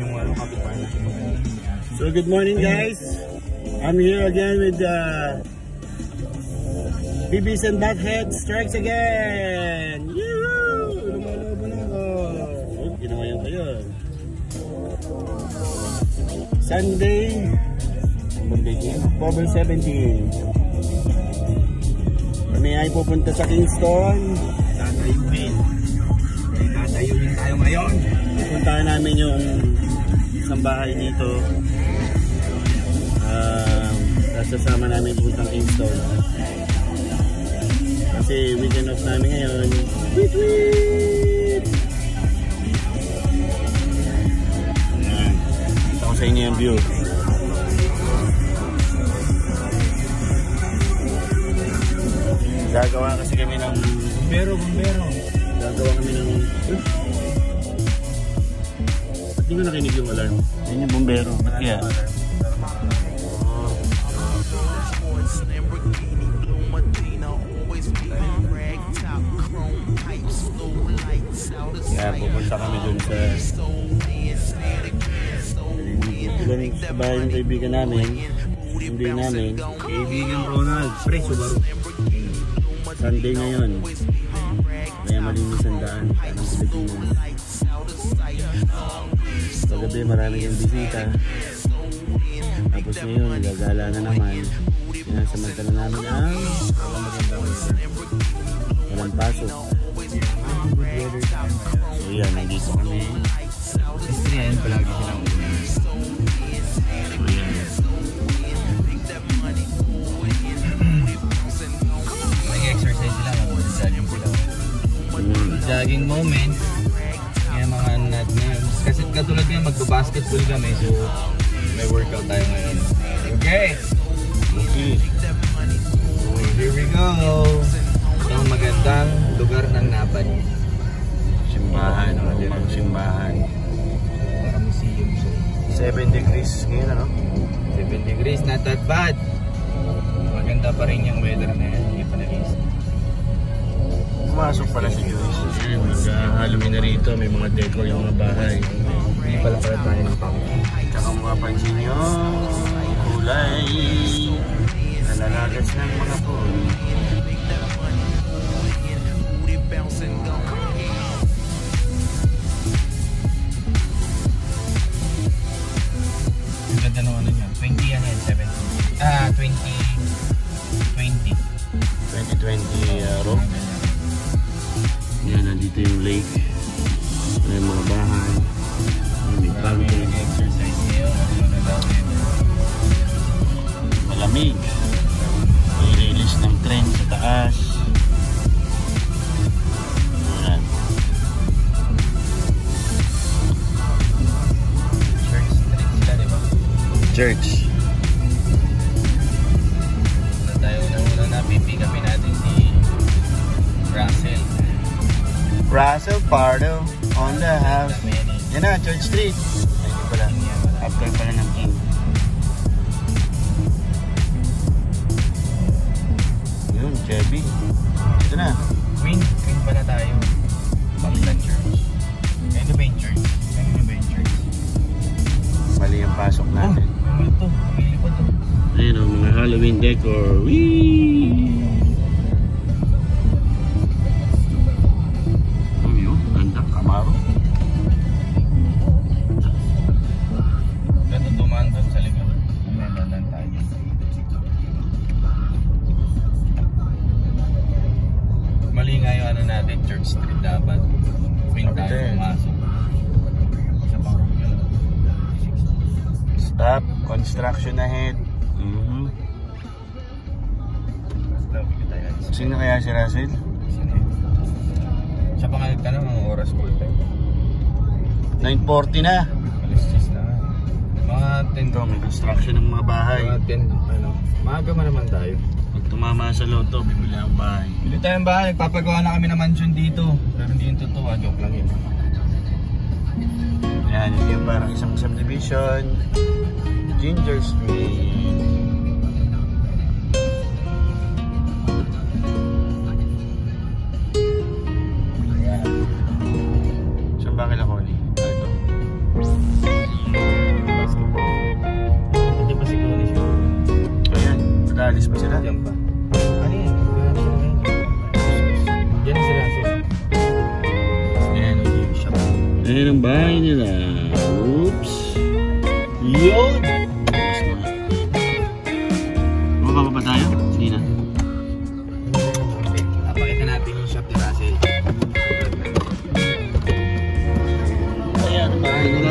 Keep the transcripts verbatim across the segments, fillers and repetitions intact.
So good morning guys. I'm here again with uh, B Bs and Butthead strikes again. Yoo-hoo! Lumalobo na ako. Oh, ginawa yun ba yun? Sunday, October seventeenth. Kami ay pupunta sa Kingston. Tatayuhin. Tatayuhin tayo ngayon. Pupuntahan namin yung isang bahay dito. Uh, Sasama namin puntang Kingston. Kasi weekend off namin ngayon. Tweet tweet! Ayan. Ito ko sa inyo yung view. Gagawa kasi kami ng bumbero, bumbero. Gagawa kami ng... Uh, ba't di ko nakinig yung alarm? Yan yung bumbero. Ba't kaya? Kaya pupunta kami dun sa sa bahay ng kaibigan namin. Hindi namin. Kaibigan Ronald, pre, Subaru. Sunday ngayon. Kaya malinis ang daan. Parang Pilipinas. Paggabi marami kang bisita. Tapos ngayon, gagala na naman. Sinasamantala namin ang walang pasok. So yan, nandito kami. Kasi yan, palagi silang una. So yan. Nag-exercise sila, mag-jogging sila. Mm. Jogging moment. Kaya mga nat na yun. Kasi katulad ngayon, magbabasketball kami. So may workout tayo ngayon. Okay! Okay. So here we go. Ang magandang lugar ng Napan. Simbahan, oh, lumang simbahan. Para museum siya. seven degrees ngayon, ano? seven degrees, not that bad. Maganda pa rin yung weather na yan. Hindi pa nag-iis. Pumasok pala si Joyce. Ayan, mag-Halloween na rito. May mga decor yung mga bahay. Hindi pala pala tayo ng pang. Tsaka mapapansin nyo, kulay. Nalalagas ng mga pool. Ang ganda naman ano yun, twenty yan yan, seventeen. Ah, twenty twenty twenty twenty uh, row. Yan, nandito yung lake. May mga bahay. May fountain. Exercise ngayon. Malamig. May release ng train sa taas. Ayan. Church street sila, diba? Church. Na tayo una-una na pipick upin natin si Russell. Russell Pardo on the house. Yan na, Church Street. Ayun pala. After pala ng King. Yun, Chevy. Ito na. Queen. Queen pala tayo. Banglan Church. Ayun ba yung church? Ayun ba yung church? Mali yung pasok natin. Oh, ano ito? Pili pa ito. Ayun o, mga Halloween decor. Whee! Camaro. Ganda dumaan doon sa likod. May dandan tayo. Mali nga yung ano natin, Church Street dapat. Queen tayo pumasok. Sa pang stop, construction ahead. Mm-hmm. Sino kaya si Russell? Siya pa nga nagtanong ang oras po ito. nine forty na. Alas diyes na. Mga ten. Ito, may construction ng mga bahay. Mga ten, ano. Maaga man naman tayo. Pag tumama sa loto, bibili ang bahay. Bili tayong bahay. Nagpapagawa na kami ng mansion dito. Pero hindi yung totoo. Joke lang yun. Yan, hindi yung parang isang subdivision. Ginger Street. Ayan. Saan ba kila Connie? Ito. Aalis pa sila? Diyan pa. Ano yan? Diyan na sila. Ayan, yung shop. Ayan ang bahay nila. Oops. Yun! Tapos na. Mababa pa tayo? Hindi na. Okay, napakita natin yung shop ni Russell. Ayan ang bahay nila.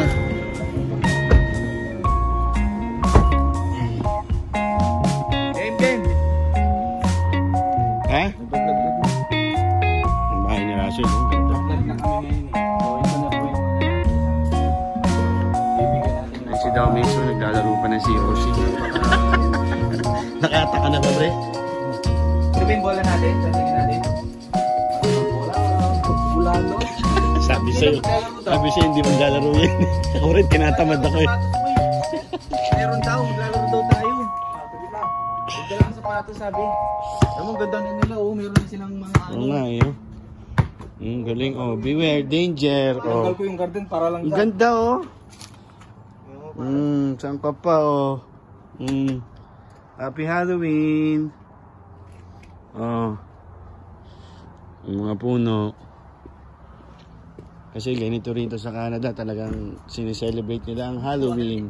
Game, game! Ha? Ang bahay ni Russell. Oh, ganda. Vlog na kami ngayon eh. So, ito na po yung bibigyan natin ng Si Dao mismo naglalaro pa ng C O C. Nakataka na ba, pre? Ito ba yung bola natin? Sasagin natin? Bola? Bola, no? Sabi sa'yo, sabi sa'yo hindi maglalaro yan. Ako rin, tinatamad ako eh. Meron daw, maglalaro daw tayo. Sabi lang. Ganda lang sapatos, sabi. Alam mo, ganda din nila, oh. Meron din silang mga ano. Oo nga, eh. Mm, galing, oh. Beware, danger, Tanggal oh. ko yung garden para lang Ang sa... ganda, oh. Mm, saan pa pa, oh. Mm. Happy Halloween. Oh. Yung mga puno. Kasi ganito rito sa Canada, talagang sineselebrate nila ang Halloween.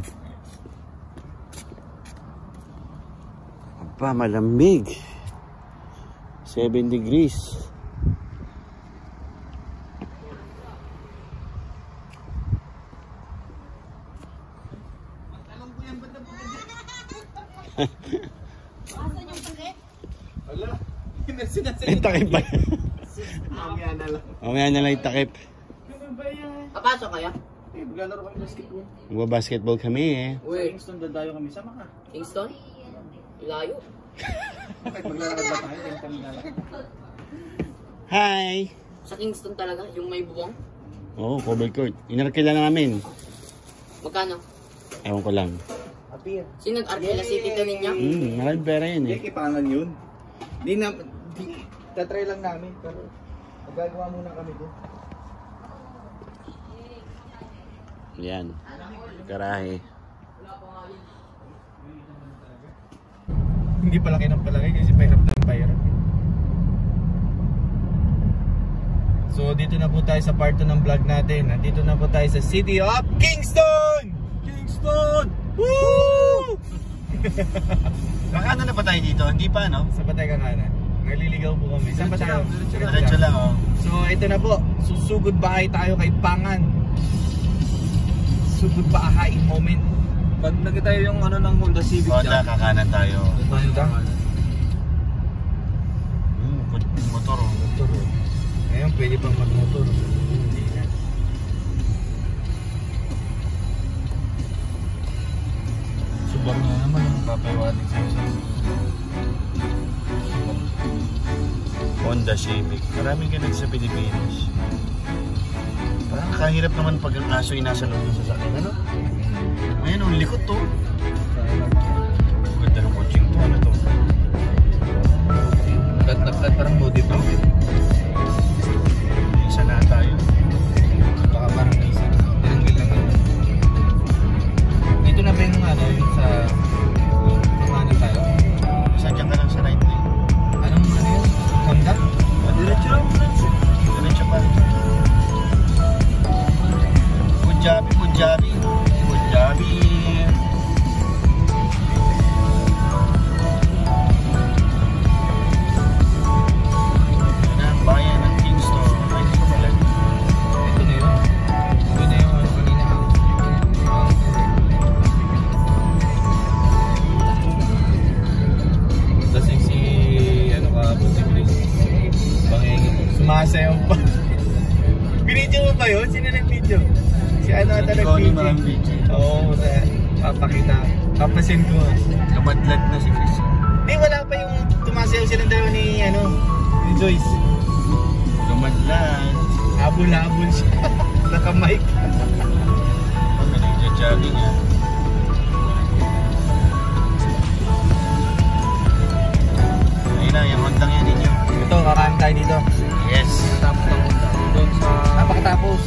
Aba, malamig. seven degrees. Wala. Ay, takip ba? Mamaya na lang. Mamaya na lang itakip. Papasok kaya? Eh, maglalaro kami basketball. Magbabasketball kami eh. Uy, Kingston, dadayo kami. Sama ka. Kingston? Layo. Bakit maglalakad ba tayo? Kaya kami lalakad. Hi! Sa Kingston talaga, yung may buwang. Oo, oh, cover court. Inarkila na namin. Magkano? Ewan ko lang. Appear. Sino nag-Arkela City to ninyo? Hmm, maraming pera yun Hindi, eh. kipangan yun. Di na... Di, tatry lang namin. Pero magagawa muna kami doon. Yan. Garahe. Hindi pala kinapalagay kasi pahirap ng pahirap. So dito na po tayo sa part two ng vlog natin. Nandito na po tayo sa City of Kingston! Kingston! Woo! Nakano na ba tayo dito? Hindi pa, no? Sa Patay Kanan. Naliligaw po kami. Saan ba tayo? Diretso lang, oh. So ito na po. Susugod bahay tayo kay Pangan. Sugod bahay moment. Pag nakita tayo yung ano ng Honda Civic Honda, kakanan tayo. Honda? Hmm, motor, oh. Motor. Ngayon pwede pang magmotor. Hindi na. Subaru na naman yung papaywating sa'yo sa Honda Civic. Maraming ganun sa Pilipinas. Parang kahirap naman pag ang aso ay nasa loob ng sasakyan, ano? Ngayon, ang likot to. Ganda ng coaching to, ano to? Kat-kat parang body pa. Isa na tayo. Baka parang isa. Tinanggil lang yun. Dito na ba yung ano, yung sa... Yung ano tayo? Sadyan ka lang sa right lane. Anong ano yun? Honda? Diretso lang, diretso. Diretso pa. Punjabi, Punjabi. Punjabi. Yan ang bayan ng Kingston. Ay, ito pala. Ito na yun. Ito na yung ano kanina. Tapos yung si... Ano ka po si Chris? Bangenge po. Sumasayaw pa. Binidyo mo ba yun? Sino nag-video? Si ano ata nag-video? Oo, na papakita. Papasin ko nga. Kamadlad na si Chris. Di, wala pa yung tumasayaw silang dalawa ni ano, ni Joyce. Kamadlad. Habol-habol siya. Naka-mic. Ang nag-jogging niya. Ayun na, yung Honda yan ninyo. Ito, kakain tayo dito. Yes. Tapos ng Honda. Doon sa... Napakatapos.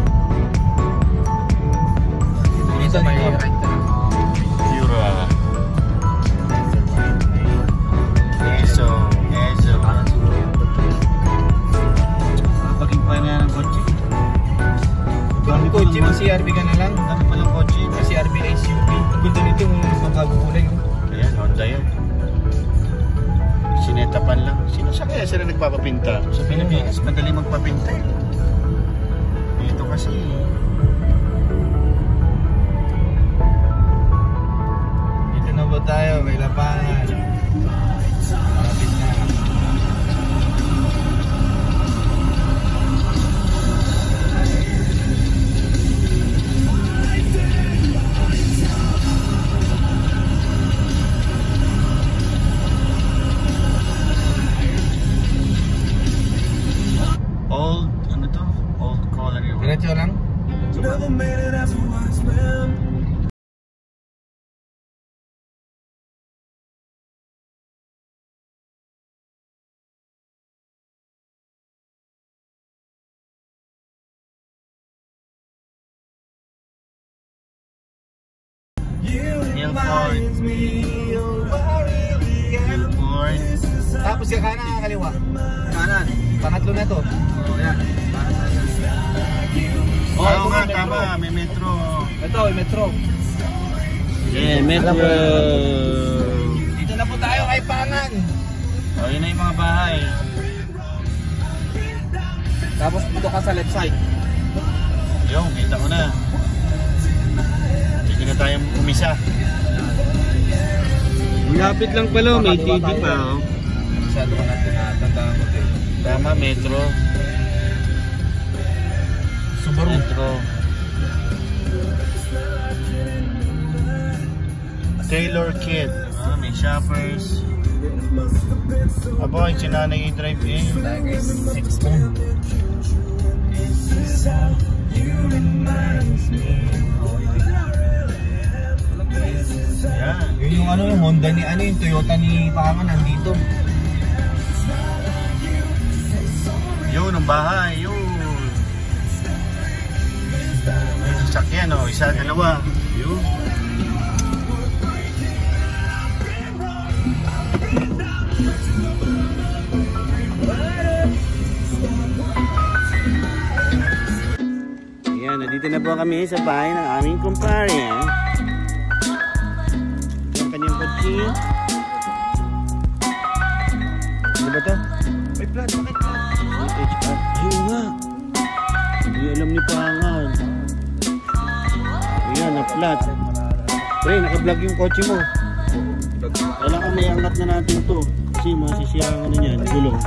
Dito may rent ka na. Pura. Dami ko Kotse, mag-C R B ka na lang. Dami palang kotse. C R B S U V. Ang ganda nito yung magkakulay. Ayan, Honda yan. Sinetapan lang. Sino sa kaya sila nagpapapinta? Sa Pilipinas, madali magpapinta. Dito kasi... Dito na ba tayo? May lapangan. Malapit na. Old, ano to? Old Colliery Road. Diretso lang? Never made it as a wise man. Milford. Milford. Tapos ka kanan ka kaliwa. Kanan. Pangatlo na to. Oh, yan. Oo oh, nga, tama. May metro. Ito, yung metro. Yeah, metro. Dito na po tayo kay Pangan. Oh, yun na yung mga bahay. Tapos dito ka sa left side. Yung, kita ko na. Hindi na tayo umisa. Malapit lang pala, may T V pa. Oh. Masyado ka natin natandaan ko din. Tama, metro. Subaru. Metro. Taylor Kid. Ah, may shoppers. Aba, yung sinanay yung drive eh. Tayo kay Sexton. Yan. Yun yung ano yung Honda ni ano yung Toyota ni Pangan nandito. Yun, ang bahay. Yun. Yung sasakyan, oh. Isa, dalawa. Yun. Ayan, nandito na po kami sa bahay ng aming kumpare. Eh. Ang kanyang kotse. Ano ba to? May plan, bakit plan? H R. Yun nga. Hindi alam ni Pangan. Ayan, na-flat. Pre, naka-vlog yung kotse mo. Kailangan may angat na natin to. Kasi masisiyangan na yan, gulong.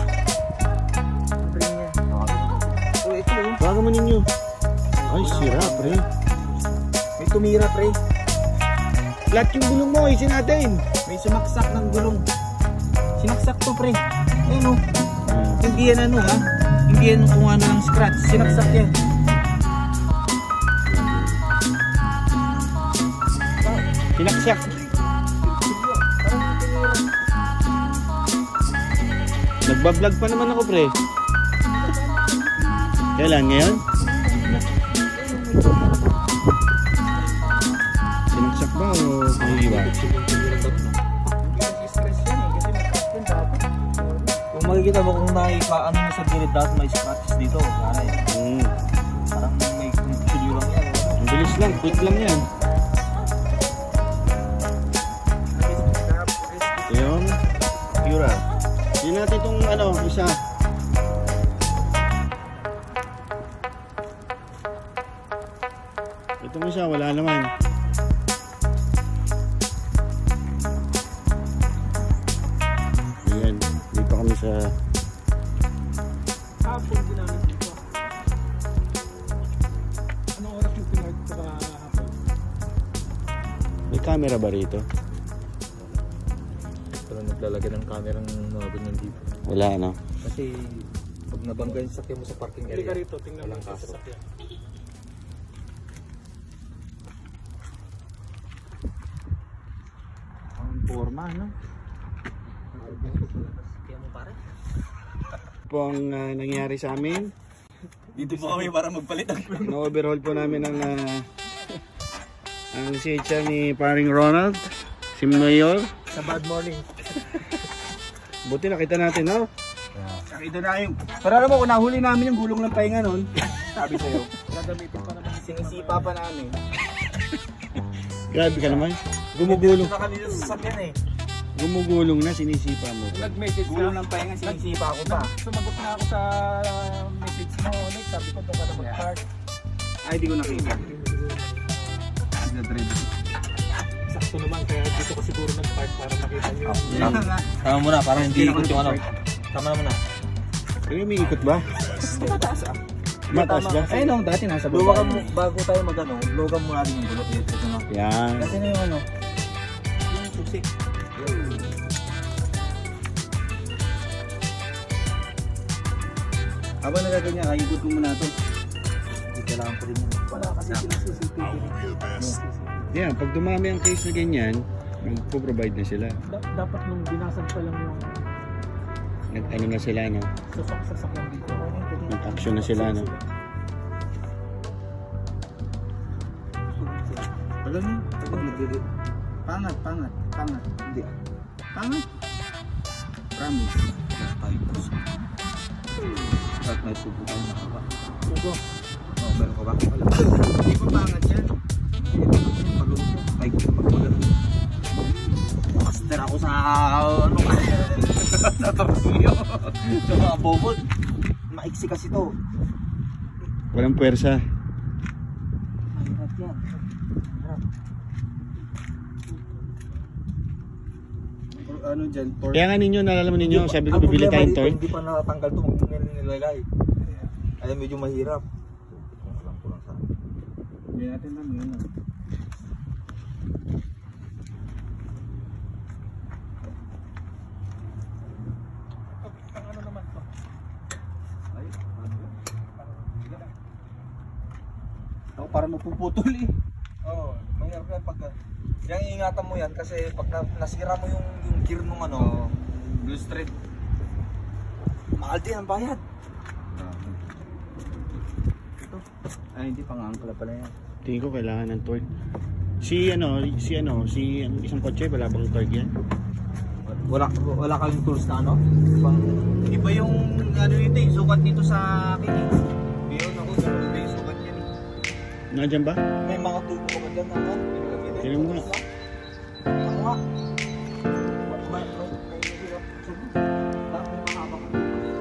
Oh, ito yun. Bago mo ninyo. Ay, sira, pre. May tumira, pre. Flat yung gulong mo, isin natin. May sumaksak ng gulong. Sinaksak to, pre. Ayun, oh. Hindi yan ano, ha? Hindi yan kung ano ng scratch. Sinaksak yan. Sinaksak. Nagbablog pa naman ako, pre. Kailan ngayon? Sinaksak ba o naiiwan? Kung makikita mo kung naipaano mo sa gilid dati may scratches dito. Para eh. Hmm. Parang may confusion lang yan. Ang bilis lang, quick lang yan. Yung Cura. Hindi natin itong ano, isa. Itong isa, wala naman. Ayan, dito kami sa... Hapon din namin dito. Anong oras yung pinag sa hapon? May camera ba rito? Pero naglalagay ng camera ng mga ganyan dito. Wala, no? Kasi pag nabangga yung sakyan mo sa parking Hindi ka area. rito, tingnan mo Walang yung kaso. sasakyan. Ang forma, no? Po ang uh, nangyari sa amin. Dito po kami para magpalit ang Na-overhaul po namin ang uh, ang C H R ni paring Ronald, si Mayor. Sa bad morning. Buti nakita natin, no? Nakita na yung... Pero alam mo, kung nahuli namin yung gulong ng pahinga nun, sabi sa'yo, gagamitin pa naman. Sinisipa pa namin. Grabe ka naman. Gumugulong. Dito na kami sa sasakyan eh. Gumugulong na, sinisipa mo. Nag-message Gulo na. ng pahinga, sinisipa ko pa. Sumagot na ako sa message mo ulit. Sabi ko doon ka na mag-park. Ay, di ko nakita. Sakto naman kaya dito ko siguro nag-park para makita nyo. Tama, tama mo na, para hindi ikot yung ano. Tama naman na. Ay, may ikot ba? Mataas ah. Mataas ba? Ay, no, dati nasa baba. Luwagan mo, bago tayo mag-ano, luwagan mo natin yung gulot. Ito na. Yan. Kasi na yung ano, yung pusik. Habang nagaganyan, ayugot mo muna ito. Hindi kailangan ko rin yun. Wala kasi silang C C T V. Yan, pag dumami ang case na ganyan, magpo-provide na sila. Da- dapat nung binasag pa lang yung Nag-ano na sila, no? sasak-sasakyan dito. Nag-action na sila, no? Alam mo, pag nagdili, pangat, pangat, pangat, hindi. Pangat. Promise. Lahat tayo puso. Lahat may subo tayo nakawa. Subo. Oh, meron ka ba? Wala. Hindi pa pangat yan. Palunto. Ay, kung magpagano. Master ako sa ano kasi. Natortuyo. Sa mga bobot. Maiksi kasi to. Walang puwersa. Mahirap yan. Ano dyan? For... Kaya nga ninyo, nalalaman ninyo, sabi ko bibili tayong toy. Hindi pa natanggal ito, mag nilagay. Ay, medyo mahirap. Alam ko lang sana. Hindi natin lang yun. Ang ano naman to? Ay, ano? Ako parang mapuputol eh. Oo, mahirap yan pag... Yang ingatan mo yan kasi pag na, nasira mo yung, yung gear nung ano, blue street. Mahal din ang bayad. Ito. Ay, hindi pang angkla pala yan. Tingin ko kailangan ng torque. Si ano, si ano, si ang isang kotse, wala bang torque yan? Wala wala kang tools na ano? Pang iba yung ano ito eh, sukat dito sa akin eh. Biyon ako sa iba yung sukat yan eh. Nandiyan ba? May mga tubo ka dyan ano? Tingnan mo nga. Ano nga? May may may hirap subo. Bakit may mahaba ka?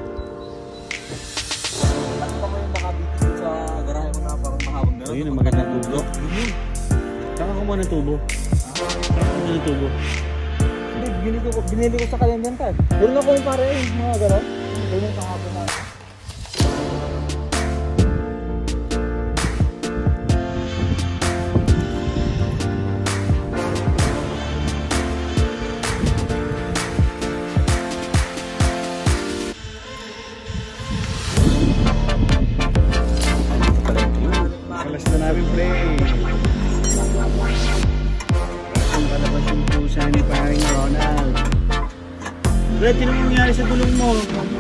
Ano pa mo yung nakabiti sa garahe mo na parang mahabang gano'n? Ayun, ang magandang tubo. Saka kumuha ng tubo. Saka kumuha ng tubo. Hindi, binili ko, binili ko sa kanyang yan. Meron ako yung pare yung mga gano'n. Ganyan kahapon na. Kalas na namin, pre. Ang palabas yung pusa ni paring Ronald. Pre, tinan mo nangyari sa gulong mo.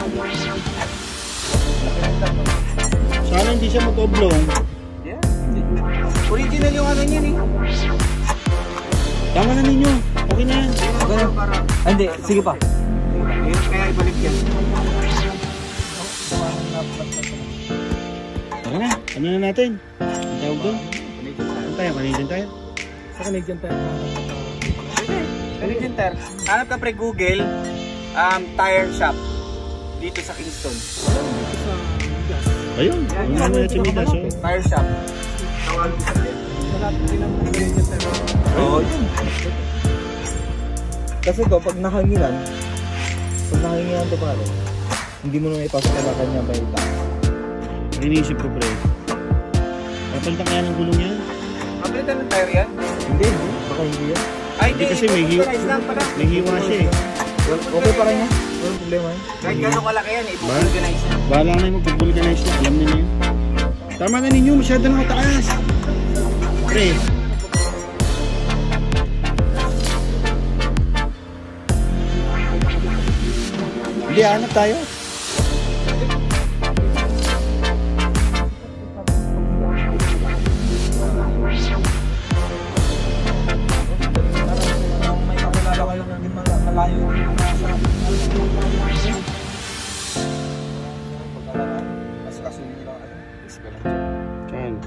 Sana hindi siya mag-oblong. Yeah. Original yung ano niyan eh. Tama na ninyo. Okay na yan. Ganun para. Ah, hindi, sige pa. Kaya ibalik yan. Tara na. Ano na natin? Ang tawag doon? Ano tayo? Canadian tayo? Sa Canadian tayo. Canadian Tire. Hanap ka pre Google, um, tire shop dito sa Kingston. Sa gas. Ayun. Ang mga na tumidas. Oh. Tire shop. Tawag mo sa Malapit din ang Canadian tayo. Oo, yun. Kasi to, pag nahanginan, pag nahanginan to pare, hindi mo na ipasok na kanya may ita. Iniisip ko, pre. Papalitan kaya ng gulong yan? Kapalitan ng tire yan? Hindi, hindi. Baka hindi yan. Ay, Hindi kasi may hiwa. May hiwa siya eh. Well, okay pa rin yan. Walang problema yan. Kahit gano'ng kalaki yan, i-vulcanize yan. Bahala na yung mag-vulcanize na. Alam nila yun. Tama na ninyo. Masyado na mataas. Pre. Hindi, hanap tayo. May kakilala kayo na din malayo yung nasa pag-alaman. Mas kasunod nila. Saan?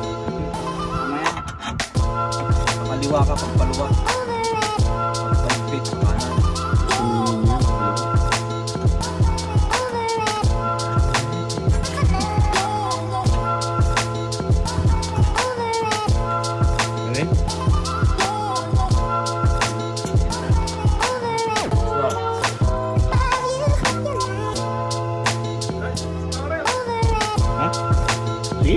Mamaya. Pakaliwa ka, pagpaluwa. Pagpalpit, kanan. Sumingin niya. Okay? Ha? Sige.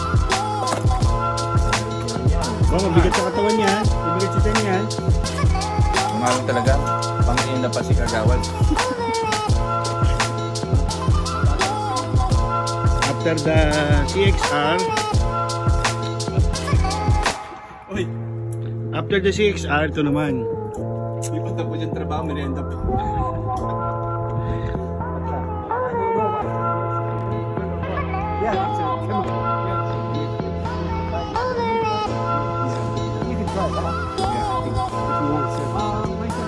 Ba, mabigat sa katawan niya. Mabigat sa tiyan niya. Umarang talaga. Pangin na pa si Kagawad. After the C X R, Uy, after the C X R, ito naman. di pa tapos yung trabaho, merienda pa. Yeah, it's a chemical. Yeah. You can try that. Yeah. If you want to. Uh, my son,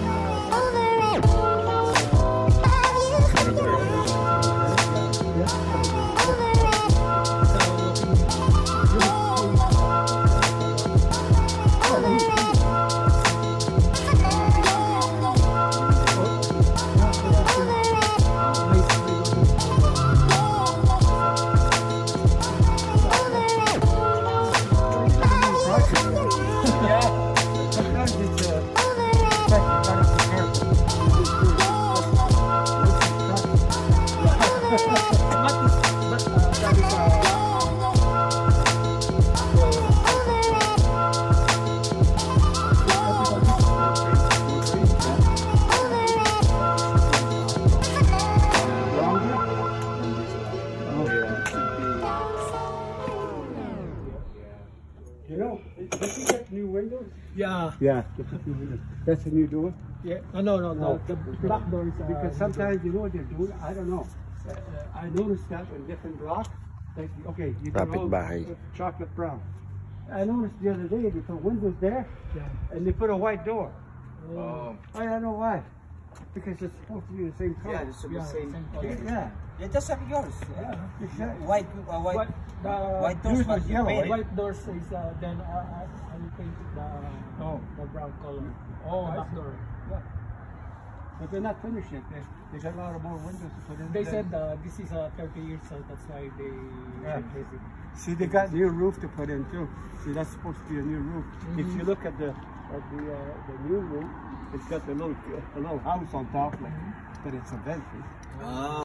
You know, did you get new windows? yeah. Yeah. That's a new door? Yeah. No, no, no. No. The, the black doors. Uh, Because sometimes, you know what they're doing? I don't know. Uh, I noticed that in different blocks. Like, okay, you can Rapid all bahay. put chocolate brown. I noticed the other day they put windows there Yeah. and they put a white door. Oh. I don't know why. Because it's supposed to be the same color. Yeah, it's the Yeah, same. same color. Yeah, Yeah, just like yours. Yeah. exactly. White, uh, white, What the white doors, yours but was you yellow, paint it. white doors is uh, then uh, I I will paint the Oh. the brown color. Oh, the I back see. door. Yeah. But they're not finished yet. They, they got a lot of more windows to put in. They there. said uh, this is uh, thirty years old. That's why they Yeah. replace it. See, they got new roof to put in too. See, that's supposed to be a new roof. If Mhm. you look at the at the uh, the new roof, it's got the little a little house on top, like, but it's a vent. Ah.